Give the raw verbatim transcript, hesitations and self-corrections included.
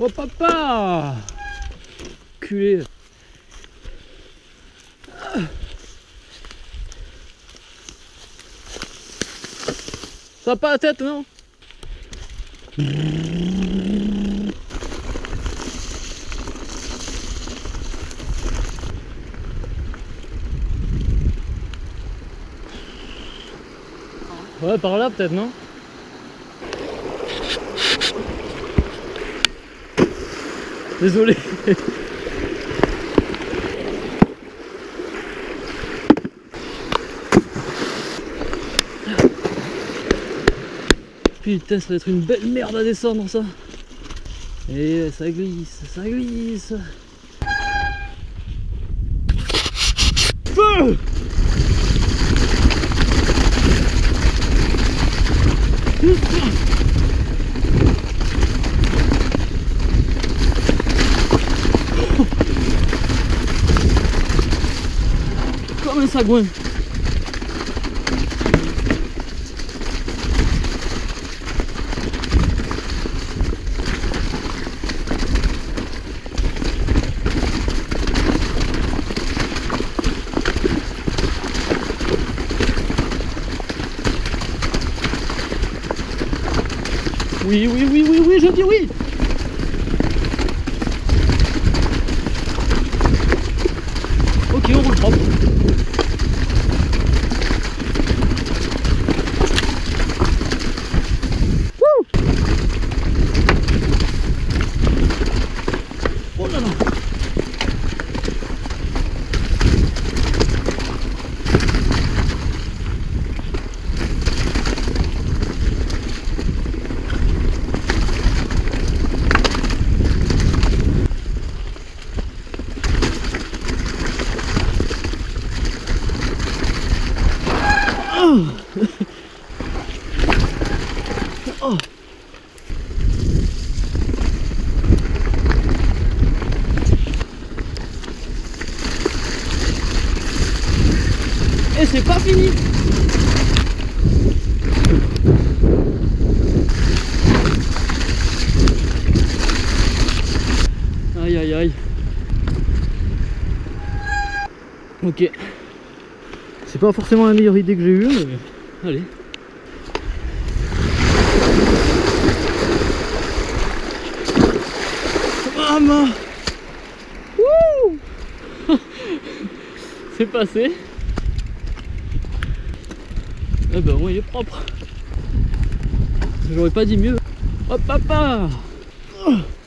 Oh papa! Culé. Ça va pas la tête, non? Ouais, par là peut-être, non? Désolé. Putain, ça va être une belle merde à descendre ça. Et ça glisse, ça glisse. Feu! Comme un sagouin. Oui, oui, oui, oui, oui, je dis oui. Ok, on roule propre. Wouh! Oh là là. Oh. Et c'est pas fini. Aïe aïe aïe. Ok. C'est pas forcément la meilleure idée que j'ai eue, mais allez. Ah ma. Wouh. C'est passé. Eh ben moi il est propre. J'aurais pas dit mieux. Hop papa. Oh.